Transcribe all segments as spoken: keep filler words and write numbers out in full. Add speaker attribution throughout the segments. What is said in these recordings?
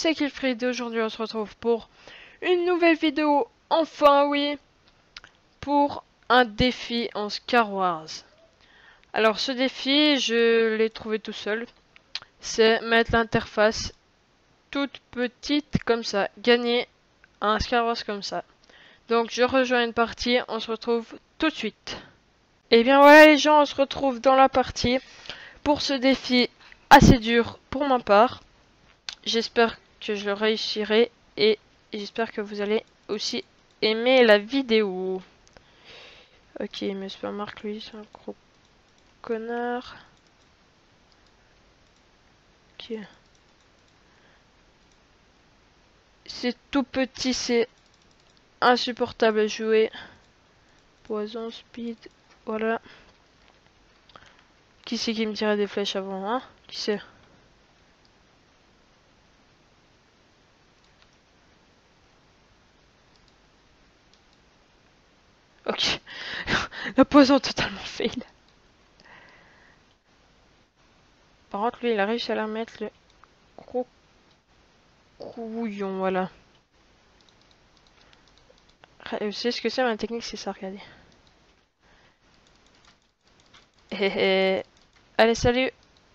Speaker 1: c'est Killfried. Aujourd'hui on se retrouve pour une nouvelle vidéo, enfin oui, pour un défi en Scar Wars. Alors ce défi, je l'ai trouvé tout seul, c'est mettre l'interface toute petite comme ça, gagner un Scar Wars comme ça. Donc je rejoins une partie, on se retrouve tout de suite. Et bien voilà les gens, on se retrouve dans la partie pour ce défi assez dur pour ma part. J'espère que je le réussirai et j'espère que vous allez aussi aimer la vidéo. Ok, mais c'est pas Marc, lui, c'est un gros connard. Ok. C'est tout petit, c'est insupportable à jouer. Poison, speed, voilà. Qui c'est qui me tirait des flèches avant, hein? Qui c'est? Ok. La poison totalement fail. Par contre, lui, il a réussi à la mettre, le gros couillon, voilà. Vous savez ce que c'est, ma technique, c'est ça, regardez. Hé hé. Allez, salut.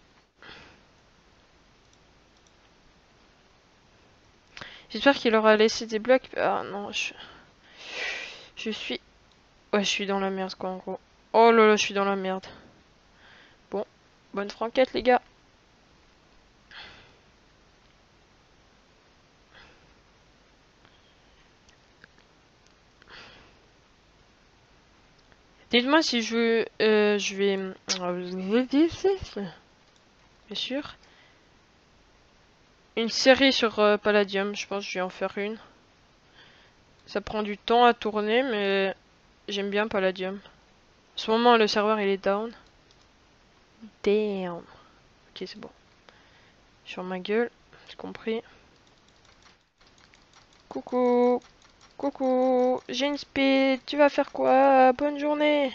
Speaker 1: J'espère qu'il aura laissé des blocs. Ah non, je... Je suis... Ouais, je suis dans la merde, quoi, en gros. Oh là là, je suis dans la merde. Bon, bonne franquette, les gars. Dites-moi si je, euh, je vais... Bien sûr. Une série sur euh, Palladium, je pense que je vais en faire une. Ça prend du temps à tourner, mais j'aime bien Palladium. En ce moment, le serveur, il est down. Damn. Ok, c'est bon. Sur ma gueule, j'ai compris. Coucou. Coucou. J'ai une speed. Tu vas faire quoi? Bonne journée.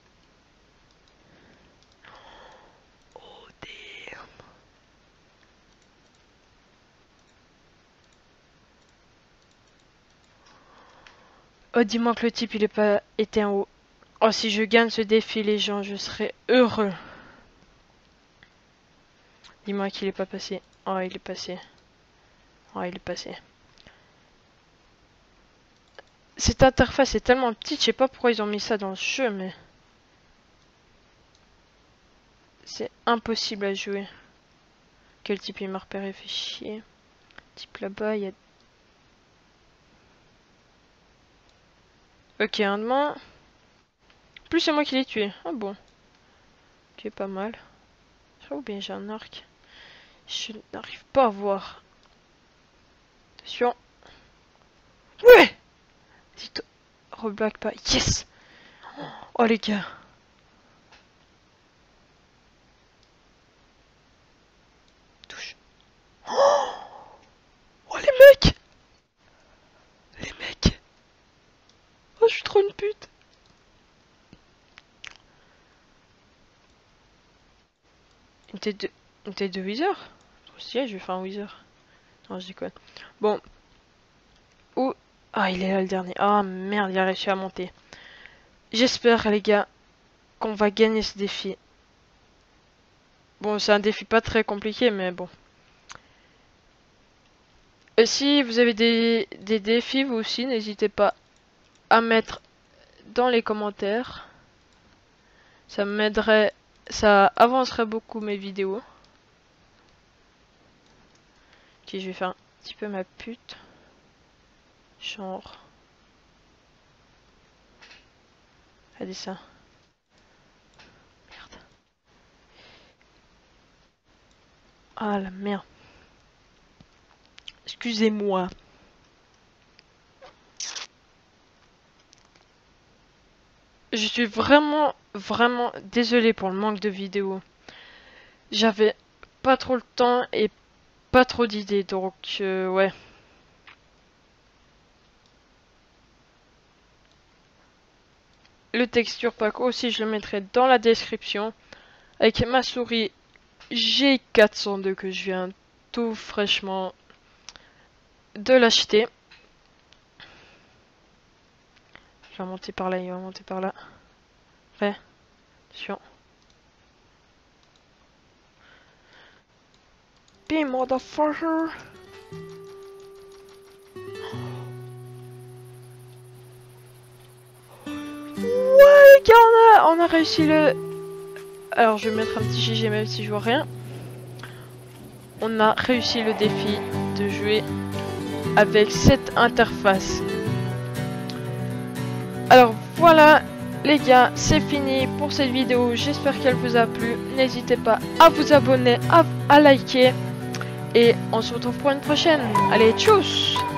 Speaker 1: Oh, damn. Oh, dis-moi que le type, il est pas éteint en haut. Oh, si je gagne ce défi, les gens, je serai heureux. Dis-moi qu'il est pas passé. Oh, il est passé. Oh, il est passé. Cette interface est tellement petite, je sais pas pourquoi ils ont mis ça dans le jeu, mais... C'est impossible à jouer. Quel type il m'a repéré, fait chier. Type là-bas, il y a... Ok, un de main. Plus c'est moi qui l'ai tué. Ah bon. Ok, pas mal. Ou bien j'ai un arc. Je n'arrive pas à voir. Attention. Ouais. Dis-toi. Reblack pas. Yes. Oh les gars. Touche. Oh les mecs. Les mecs. Oh je suis trop une pute. Une tête de... Une tête de Wither. Trop stylé, je vais faire un Wither. Non, je déconne. Bon. Où... Ah, il est là le dernier. Ah, merde, il a réussi à monter. J'espère, les gars, qu'on va gagner ce défi. Bon, c'est un défi pas très compliqué, mais bon. Et si vous avez des, des défis, vous aussi, n'hésitez pas à mettre dans les commentaires. Ça m'aiderait, ça avancerait beaucoup mes vidéos. Ok, je vais faire un petit peu ma pute. Genre. Allez, ça. Merde. Ah la merde. Excusez-moi. Je suis vraiment, vraiment désolé pour le manque de vidéos. J'avais pas trop le temps et pas trop d'idées, donc euh, ouais. Le texture pack aussi, je le mettrai dans la description. Avec ma souris G quatre cent deux que je viens tout fraîchement de l'acheter. Il va monter par là, il va monter par là. Prêt? Attention. Be motherfucker. Ouais les gars, on a, on a réussi le... Alors je vais mettre un petit G G même si je vois rien. On a réussi le défi de jouer avec cette interface. Alors voilà les gars, c'est fini pour cette vidéo. J'espère qu'elle vous a plu. N'hésitez pas à vous abonner, à, à liker. Et on se retrouve pour une prochaine. Allez, tchuss!